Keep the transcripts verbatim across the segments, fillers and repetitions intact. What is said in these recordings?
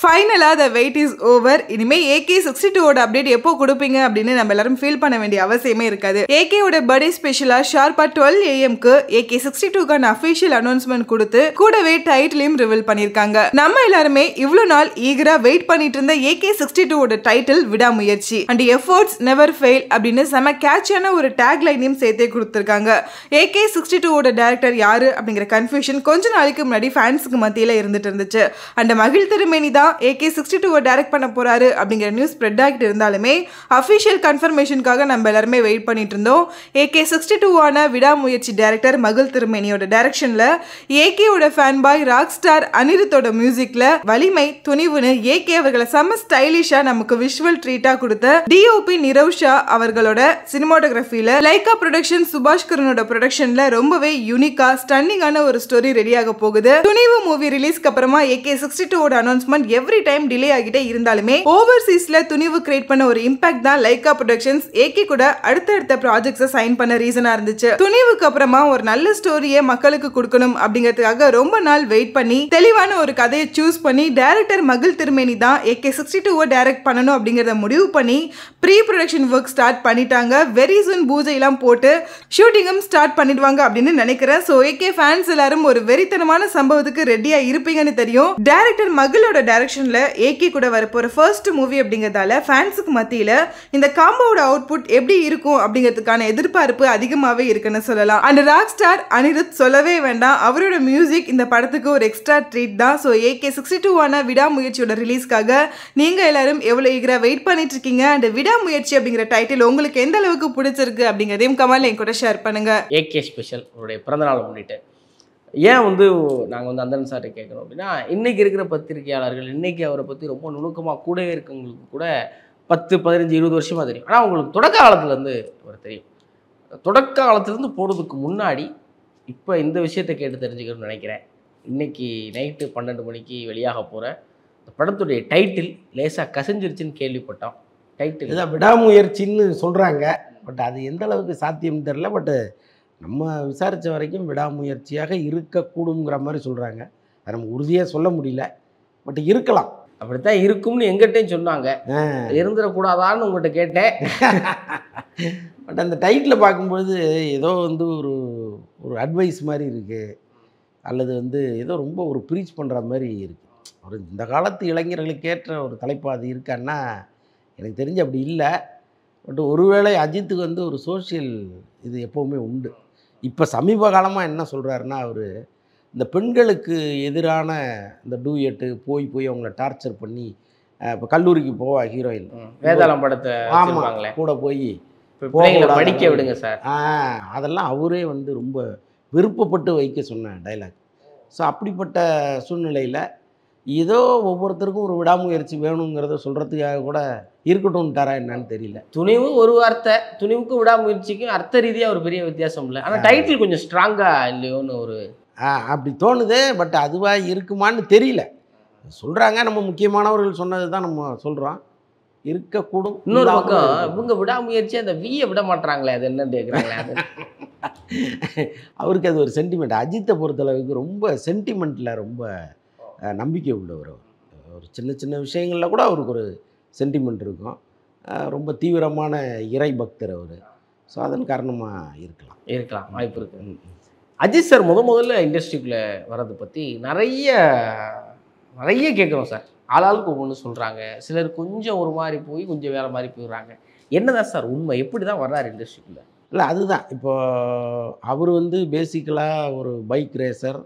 ஃபைனலா the wait is over. இனிமே A K sixty-two ஓட அப்டேட் எப்போ கொடுப்பீங்க அப்படின்னு நம்ம எல்லாரும் ஃபீல் பண்ண வேண்டிய அவசியமே இருக்காது. A K ஓட பர்த்டே ஸ்பெஷலா ஷார்ப்பா twelve A M க்கு A K sixty-two கான அபிஷியல் அனௌன்ஸ்மென்ட் கொடுத்து கூடவே டைட்டிலையும் ரிவீல் பண்ணிருக்காங்க. நம்ம எல்லாருமே இவ்ளோ நாள் ஈகரா வெயிட் பண்ணிட்டு இருந்த A K sixty-two ஓட டைட்டில் விடாமுயற்சி and efforts never fail அப்படின்னு செம கேட்சியான ஒரு டேக் லைனையும் சேர்த்தே கொடுத்திருக்காங்க. A K sixty-two ஓட டைரக்டர் யாரு அப்படிங்கிற கன்ஃபியூஷன் கொஞ்ச நாளைக்கு முன்னாடி ஃபேன்ஸ்க்கு மத்தியில இருந்துட்டு இருந்துச்சு. அண்ட் மகிழ் திருமேனி தான் A K sixty-two டைரக்ட் பண்ண போறாரு அப்படிங்கிற நியூஸ் ஸ்ப்ரெட் ஆகிட்டு இருந்தாலுமே அபிஷியல் கன்ஃபர்மேஷனுக்காக நம்ம எல்லாருமே வெயிட் பண்ணிட்டு இருந்தோம். A K sixty-two ஆன விடாமுயற்சி டைரக்டர் மகிழ் திருமேனியோட டைரக்ஷன்ல A K ஓட ஃபேன் பாய் ராக் ஸ்டார் அனிருத்தோட மியூசிக்ல வலிமை துணிவுன்னு A K அவர்களை செம ஸ்டைலிஷா நமக்கு விஷுவல் ட்ரீட்டா கொடுத்த D O P நிரவ்ஷா அவர்களோட சினிமாட்டோகிராஃபில லைகா ப்ரொடக்ஷன் சுபாஷ்கரனோட ப்ரொடக்ஷன்ல ரொம்பவே யூனிக்கா ஸ்டன்னிங்கான ஒரு ஸ்டோரி ரெடியாக போகுது. துணிவு மூவி ரிலீஸ்க்கு அப்புறமா A K sixty-two ஓட அனௌன்ஸ்மெண்ட் எவ்ரி டைம் டிலே ஆகிட்டே இருந்தாலுமே ஓவர்சீஸ்ல துணிவு கிரியேட் பண்ண ஒரு இம்பாக்ட் தான் லைகா ப்ரொடக்ஷன்ஸ் A K கூட அடுத்தடுத்த ப்ராஜெக்ட்ஸை சைன் பண்ண ரீசனா இருந்துச்சு. துணிவுக்கு அப்புறமா ஒரு நல்ல ஸ்டோரியை மக்களுக்கு கொடுக்கணும் அப்படிங்கிறதுக்காக ரொம்ப நாள் வெயிட் பண்ணி தெளிவான ஒரு கதையை சூஸ் பண்ணி டைரக்டர் மகிழ் திருமேனி தான் A K sixty-two டைரக்ட் பண்ணணும் அப்படிங்கறத முடிவு பண்ணி ப்ரீ ப்ரொடக்ஷன் ஒர்க் ஸ்டார்ட் பண்ணிட்டாங்க. வெரி சூன் பூஜை எல்லாம் போட்டு ஷூட்டிங்கும் ஸ்டார்ட் பண்ணிடுவாங்க அப்படின்னு நினைக்கிறேன். சோ A K ஃபேன்ஸ் எல்லாரும் ஒரு வெறித்தனமான சம்பவத்துக்கு ரெடியா இருப்பீங்கன்னு தெரியும். டைரக்டர் மகிழோட டைரக்ஷன்ல A K கூட வரப்போற ஃபர்ஸ்ட் மூவி அப்படிங்கறதால ஃபேன்ஸுக்கு மத்தியில இந்த காம்போட அவுட்புட் எப்படி இருக்கும் அப்படிங்கிறதுக்கான எதிர்பார்ப்பு அதிகமாவே இருக்குன்னு சொல்லலாம். அண்ட் ராக் ஸ்டார் அனிருத் சொல்லவே வேண்டாம், அவரோட மியூசிக் இந்த படத்துக்கு ஒரு எக்ஸ்ட்ரா ட்ரீட் தான். ஸோ A K sixty-two ஆன விடாமுயற்சியோட ரிலீஸ்க்காக நீங்க எல்லாரும் எவ்வளவு ஈகரா வெயிட் பண்ணிட்டு இருக்கீங்க அண்ட் விடாமுயற்சி அப்படிங்கிற டைட்டில் உங்களுக்கு எந்த அளவுக்கு பிடிச்சிருக்கு அப்படிங்கிறதையும் கமெண்ட்ல என் கூட ஷேர் பண்ணுங்க. A K ஸ்பெஷல் உங்களுடைய பிறந்தநாள் முன்னிட்டு ஏன் வந்து நாங்கள் வந்து அந்தன் சார்ட்டை கேட்குறோம் அப்படின்னா, இன்றைக்கி இருக்கிற பத்திரிகையாளர்கள் இன்றைக்கி அவரை பற்றி ரொம்ப நுணுக்கமாக கூடவே இருக்கவங்களுக்கு கூட பத்து பதினஞ்சு இருபது வருஷமாக தெரியும். ஆனால் அவங்களுக்கு தொடக்க காலத்துலேருந்து அவர் தெரியும். தொடக்க காலத்துலேருந்து போகிறதுக்கு முன்னாடி இப்போ இந்த விஷயத்தை கேட்டு தெரிஞ்சுக்கணும்னு நினைக்கிறேன். இன்றைக்கி நைட்டு பன்னெண்டு மணிக்கு வெளியாக போகிற இந்த படத்துடைய டைட்டில் லேசாக கசிஞ்சிருச்சுன்னு கேள்விப்பட்டோம். டைட்டில் இதான் விடாமுயற்சின்னு சொல்கிறாங்க. பட் அது எந்த அளவுக்கு சாத்தியம்னு தெரில. பட்டு நம்ம விசாரித்த வரைக்கும் விடாமுயற்சியாக இருக்கக்கூடுங்கிற மாதிரி சொல்கிறாங்க. அது நமக்கு உறுதியாக சொல்ல முடியல. பட் இருக்கலாம், அப்படித்தான் இருக்கும்னு எங்கிட்டையும் சொன்னாங்க. இருந்துடக்கூடாதான்னு உங்கள்கிட்ட கேட்டேன். பட் அந்த டைட்டில் பார்க்கும்பொழுது ஏதோ வந்து ஒரு ஒரு அட்வைஸ் மாதிரி இருக்குது, அல்லது வந்து ஏதோ ரொம்ப ஒரு ப்ரீச் பண்ணுற மாதிரி இருக்குது. ஒரு இந்த காலத்து இளைஞர்களுக்கு ஏற்ற ஒரு தலைப்பு அது இருக்கான்னா எனக்கு தெரிஞ்சு அப்படி இல்லை. பட் ஒருவேளை அஜித்துக்கு வந்து ஒரு சோஷியல் இது எப்போவுமே உண்டு. இப்போ சமீப காலமாக என்ன சொல்கிறாருன்னா, அவர் இந்த பெண்களுக்கு எதிரான இந்த டூயட்டு போய் போய் அவங்கள டார்ச்சர் பண்ணி இப்போ கல்லூரிக்கு போவா ஹீரோயின் வேதாளம் படத்தை ஆமாம் கூட போய் படிக்க விடுங்க சார், அதெல்லாம் அவரே வந்து ரொம்ப விருப்பப்பட்டு வைக்க சொன்ன டைலாக். ஸோ அப்படிப்பட்ட சூழ்நிலையில் ஏதோ ஒவ்வொருத்தருக்கும் ஒரு விடாமுயற்சி வேணுங்கிறத சொல்கிறதுக்காக கூட இருக்கட்டும்ட்டாரா என்னன்னு தெரியல. துணிவு ஒரு வார்த்தை, துணிவுக்கும் விடாமுயற்சிக்கும் அர்த்த ரீதியாக ஒரு பெரிய வித்தியாசம் இல்லை. ஆனால் டைட்டில் கொஞ்சம் ஸ்ட்ராங்காக இல்லையோன்னு ஒரு அப்படி தோணுது. பட் அதுவாக இருக்குமான்னு தெரியல. சொல்கிறாங்க, நம்ம முக்கியமானவர்கள் சொன்னது தான் நம்ம சொல்கிறோம். இருக்கக்கூடும். இன்னொரு பக்கம் இவங்க விடாமுயற்சி அந்த வீயை விட மாட்டாங்களே, அது என்னன்னு கேட்குறாங்களே. அது அவருக்கு அது ஒரு சென்டிமெண்ட். அஜித்தை பொறுத்தளவுக்கு ரொம்ப சென்டிமெண்ட்டில் ரொம்ப நம்பிக்கை உள்ளவர். ஒரு சின்ன சின்ன விஷயங்களில் கூட அவருக்கு ஒரு சென்டிமெண்ட் இருக்கும். ரொம்ப தீவிரமான இறை பக்தர் அவர். ஸோ அதன் காரணமாக இருக்கலாம் இருக்கலாம் வாய்ப்பு இருக்குது. அஜித் சார் முத முதல்ல இண்டஸ்ட்ரிக்குள்ளே வர்றதை பற்றி நிறைய நிறைய கேட்குறோம் சார். ஆளாளுக்கு ஒவ்வொன்று சொல்கிறாங்க. சிலர் கொஞ்சம் ஒரு மாதிரி போய் கொஞ்சம் வேறு மாதிரி போயிடுறாங்க. என்னதான் சார் உண்மை? எப்படி தான் வர்றாரு இண்டஸ்ட்ரிக்குள்ளே? இல்லை அதுதான் இப்போ அவர் வந்து பேசிக்கலாக ஒரு பைக் ரேசர்,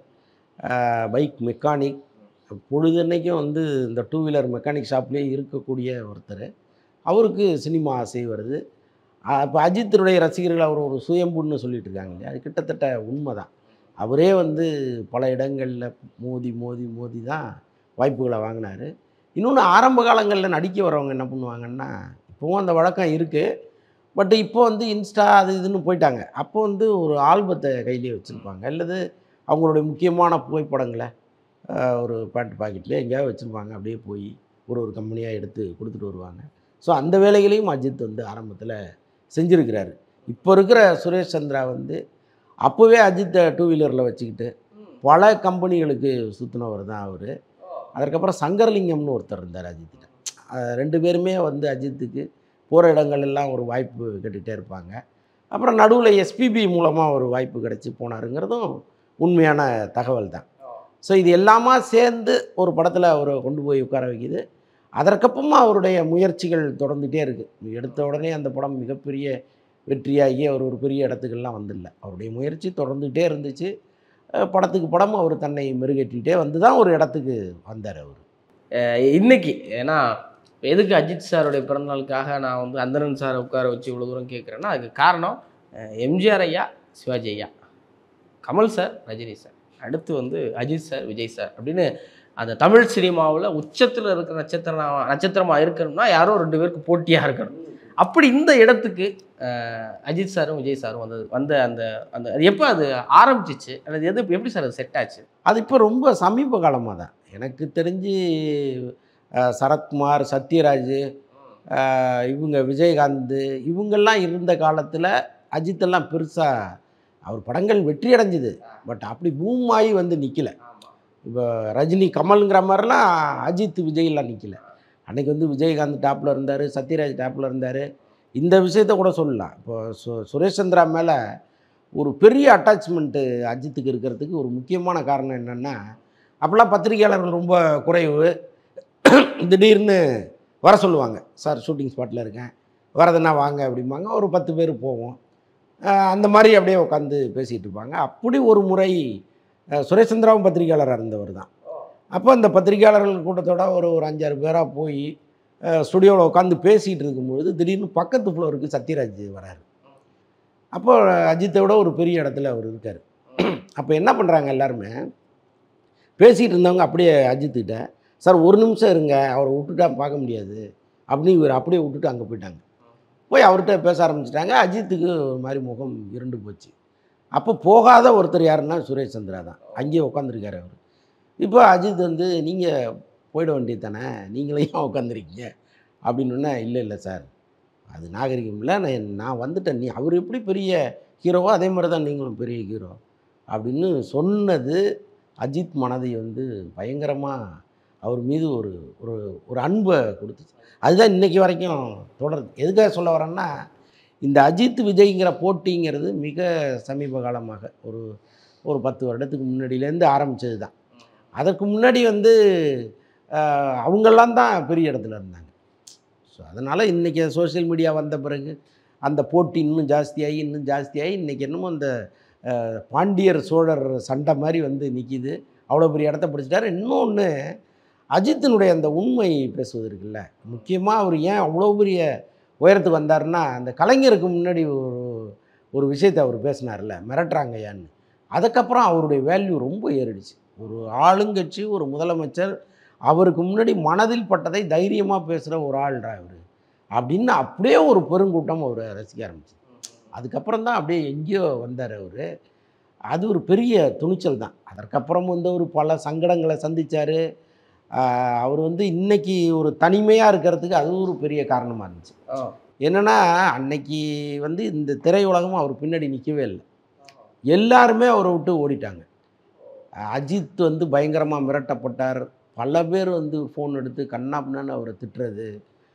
பைக் மெக்கானிக், பொழுதன்னைக்கும் வந்து இந்த டூ வீலர் மெக்கானிக் ஷாப்லேயே இருக்கக்கூடிய ஒருத்தர். அவருக்கு சினிமா ஆசை வருது. இப்போ அஜித்தினுடைய ரசிகர்கள் அவர் ஒரு சுயம்புன்னு சொல்லிட்டு இருக்காங்க இல்லையா, அது கிட்டத்தட்ட உண்மை தான். அவரே வந்து பல இடங்களில் மோதி மோதி மோதி தான் வாய்ப்புகளை வாங்கினார். இன்னொன்று ஆரம்ப காலங்களில் நடிக்க வரவங்க என்ன பண்ணுவாங்கன்னா, இப்போவும் அந்த வழக்கம் இருக்குது. பட் இப்போ வந்து இன்ஸ்டா அது இதுன்னு போயிட்டாங்க. அப்போ வந்து ஒரு ஆல்பத்தை கையிலே வச்சுருப்பாங்க, அல்லது அவங்களுடைய முக்கியமான புகைப்படங்களை ஒரு பேண்ட் பாக்கெட்லேயே எங்கேயாவது வச்சுருப்பாங்க. அப்படியே போய் ஒரு ஒரு கம்பெனியாக எடுத்து கொடுத்துட்டு வருவாங்க. ஸோ அந்த வேலைகளையும் அஜித் வந்து ஆரம்பத்தில் செஞ்சுருக்கிறாரு. இப்போ இருக்கிற சுரேஷ் சந்திரா வந்து அப்போவே அஜித்தை டூ வீலரில் வச்சுக்கிட்டு பல கம்பெனிகளுக்கு சுற்றினவர் தான் அவர். அதற்கப்புறம் சங்கரலிங்கம்னு ஒருத்தர் இருந்தார் அஜித்துக்கு. ரெண்டு பேருமே வந்து அஜித்துக்கு போகிற இடங்கள் எல்லாம் ஒரு வாய்ப்பு கேட்டுகிட்டே இருப்பாங்க. அப்புறம் நடுவில் எஸ்பிபி மூலமாக ஒரு வாய்ப்பு கிடச்சி போனாருங்கிறதும் உண்மையான தகவல் தான். ஸோ இது எல்லாமா சேர்ந்து ஒரு படத்தில் அவரை கொண்டு போய் உட்கார வைக்குது. அதற்கப்புறமா அவருடைய முயற்சிகள் தொடர்ந்துகிட்டே இருக்குது. எடுத்த உடனே அந்த படம் மிகப்பெரிய வெற்றியாகி அவர் ஒரு பெரிய இடத்துக்கெல்லாம் வந்துடல. அவருடைய முயற்சி தொடர்ந்துகிட்டே இருந்துச்சு. படத்துக்கு படம் அவர் தன்னை மெருகேற்றிகிட்டே வந்து தான் ஒரு இடத்துக்கு வந்தார் அவர். இன்னைக்கு ஏன்னா எதுக்கு அஜித் சாருடைய பிறந்தநாளுக்காக நான் வந்து அந்தரன் சாரை உட்கார வச்சு இவ்வளோ தூரம் கேட்குறேன்னா அதுக்கு காரணம் எம்ஜிஆர் ஐயா, சிவாஜி ஐயா, கமல் சார், ரஜினி சார், அடுத்து வந்து அஜித் சார், விஜய் சார் அப்படின்னு அந்த தமிழ் சினிமாவில் உச்சத்தில் இருக்கிற நட்சத்திரம் நட்சத்திரமாக இருக்கணும்னா யாரோ ரெண்டு பேருக்கு போட்டியாக இருக்கணும். அப்படி இந்த இடத்துக்கு அஜித் சாரும் விஜய் சாரும் வந்தது வந்த அந்த அந்த அது எப்போ அது ஆரம்பிச்சிச்சு அல்லது எது எப்படி சார் அது செட் ஆச்சு? அது இப்போ ரொம்ப சமீப காலமாக தான் எனக்கு தெரிஞ்சு சரத்குமார், சத்யராஜ், இவங்க விஜயகாந்த் இவங்கெல்லாம் இருந்த காலத்தில் அஜித்தெல்லாம் பெருசாக அவர் படங்கள் வெற்றி அடைஞ்சிது. பட் அப்படி பூம் ஆகி வந்து நிற்கலை. இப்போ ரஜினி, கமலுங்கிற மாதிரிலாம் அஜித், விஜயெல்லாம் நிற்கலை. அன்றைக்கி வந்து விஜயகாந்த் டாப்பில் இருந்தார், சத்யராஜ் டாப்பில் இருந்தார். இந்த விஷயத்த கூட சொல்லலாம். இப்போ சு சுரேஷ் சந்திரா மேலே ஒரு பெரிய அட்டாச்மெண்ட்டு அஜித்துக்கு இருக்கிறதுக்கு ஒரு முக்கியமான காரணம் என்னென்னா, அப்போல்லாம் பத்திரிகையாளர்கள் ரொம்ப குறைவு. திடீர்னு வர சொல்லுவாங்க, சார் ஷூட்டிங் ஸ்பாட்டில் இருக்கேன், வரதுன்னா வாங்க அப்படிம்பாங்க. ஒரு பத்து பேர் போவோம். அந்த மாதிரி அப்படியே உட்காந்து பேசிகிட்டு இருப்பாங்க. அப்படி ஒரு முறை சுரேஷ் சந்திராவும் பத்திரிகையாளராக இருந்தவர் தான். அப்போ அந்த பத்திரிகையாளர்கள் கூட்டத்தோட ஒரு ஒரு அஞ்சாறு பேராக போய் ஸ்டுடியோவில் உட்காந்து பேசிகிட்டு இருக்கும்பொழுது திடீர்னு பக்கத்து ஃப்ளோருக்கு சத்யராஜ் வராரு. அப்போ அஜித்தை விட ஒரு பெரிய இடத்துல அவர் இருக்கார். அப்போ என்ன பண்ணுறாங்க எல்லாருமே, பேசிகிட்டு இருந்தவங்க அப்படியே அஜித்துக்கிட்ட, சார் ஒரு நிமிஷம் இருங்க, அவரை விட்டுட்டா பார்க்க முடியாது அப்படின்னு இவர் அப்படியே விட்டுட்டு அங்கே போயிட்டாங்க. போய் அவர்கிட்ட பேச ஆரம்பிச்சிட்டாங்க. அஜித்துக்கு ஒரு மாதிரி முகம் இருண்டு போச்சு. அப்போ போகாத ஒருத்தர் யாருன்னா சுரேஷ் சந்திரா தான். அங்கேயே உட்காந்துருக்காரு அவர். இப்போ அஜித் வந்து நீங்கள் போயிட வேண்டியது தானே, நீங்களே ஏன் உட்காந்துருக்கீங்க அப்படின்னா, இல்லை இல்லை சார் அது நாகரிகம் இல்லை, நான் நான் வந்துட்டேன், நீ அவர் எப்படி பெரிய ஹீரோவோ அதே மாதிரி தான் நீங்களும் பெரிய ஹீரோ அப்படின்னு சொன்னது அஜித் மனதை வந்து பயங்கரமாக அவர் மீது ஒரு ஒரு ஒரு அன்பை கொடுத்துச்சு. அதுதான் இன்றைக்கி வரைக்கும் தொடருது. எதுக்காக சொல்ல வரேன்னா, இந்த அஜித் விஜய்ங்கிற போட்டிங்கிறது மிக சமீப காலமாக ஒரு ஒரு பத்து வருடத்துக்கு முன்னாடியிலேருந்து ஆரம்பித்தது தான். அதற்கு முன்னாடி வந்து அவங்கெல்லாம் தான் பெரிய இடத்துல இருந்தாங்க. ஸோ அதனால் இன்றைக்கி சோஷியல் மீடியா வந்த பிறகு அந்த போட்டி இன்னும் ஜாஸ்தியாகி இன்னும் ஜாஸ்தியாகி இன்றைக்கி என்னமோ அந்த பாண்டியர் சோழர் சண்டை மாதிரி வந்து நிற்கிது. அவ்வளோ பெரிய இடத்த பிடிச்சிட்டாரு. இன்னொன்று அஜித்தினுடைய அந்த உண்மை பேசுவது இருக்குல்ல, முக்கியமாக அவர் ஏன் அவ்வளோ பெரிய உயரத்துக்கு வந்தார்னா, அந்த கலைஞருக்கு முன்னாடி ஒரு ஒரு விஷயத்தை அவர் பேசினார்ல, மிரட்டுறாங்கய்யான்னு. அதுக்கப்புறம் அவருடைய வேல்யூ ரொம்ப ஏறிடுச்சு. ஒரு ஆளுங்கட்சி, ஒரு முதலமைச்சர், அவருக்கு முன்னாடி மனதில் பட்டதை தைரியமாக பேசுகிற ஒரு ஆள்ரா அவர் அப்படின்னு அப்படியே ஒரு பெருங்கூட்டம் அவரை ரசிக்க ஆரம்பிச்சு. அதுக்கப்புறம் தான் அப்படியே எங்கேயோ வந்தார் அவர். அது ஒரு பெரிய துணிச்சல் தான். அதற்கப்புறம் வந்து ஒரு பல சங்கடங்களை சந்தித்தார். அவர் வந்து இன்றைக்கி ஒரு தனிமையாக இருக்கிறதுக்கு அது ஒரு பெரிய காரணமாக இருந்துச்சு. என்னென்னா, அன்னைக்கு வந்து இந்த திரையுலகமும் அவர் பின்னாடி நிற்கவே இல்லை. எல்லாருமே அவரை விட்டு ஓடிட்டாங்க. அஜித் வந்து பயங்கரமாக மிரட்டப்பட்டார். பல பேர் வந்து ஃபோன் எடுத்து கண்ணாப்பின்னு அவரை திட்டுறது,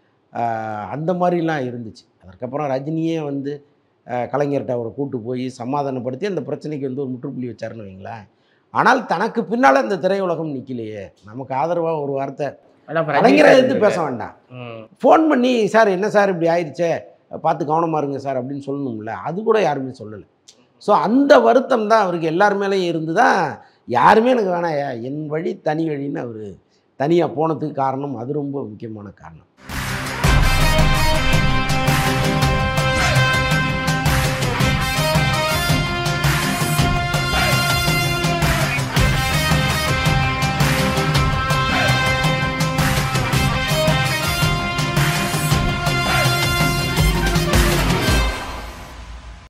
அந்த மாதிரிலாம் இருந்துச்சு. அதற்கப்புறம் ரஜினியே வந்து கலைஞர்கிட்ட அவரை கூட்டு போய் சமாதானப்படுத்தி அந்த பிரச்சனைக்கு வந்து ஒரு முற்றுப்புள்ளி வச்சாருன்னு வைங்களேன். ஆனால் தனக்கு பின்னால் இந்த திரையுலகம் நிற்கலையே, நமக்கு ஆதரவாக ஒரு வார்த்தை கலைஞரை எடுத்து பேச வேண்டாம், ஃபோன் பண்ணி சார் என்ன சார் இப்படி ஆயிடுச்சே பார்த்து கவனமாக இருங்க சார் அப்படின்னு சொல்லணும்ல, அது கூட யாருமே சொல்லலை. ஸோ அந்த வருத்தம் தான் அவருக்கு எல்லார் மேலேயும் இருந்து தான் யாருமே எனக்கு வேணாம், என் வழி தனி வழின்னு அவர் தனியாக போனதுக்கு காரணம் அது ரொம்ப முக்கியமான காரணம்.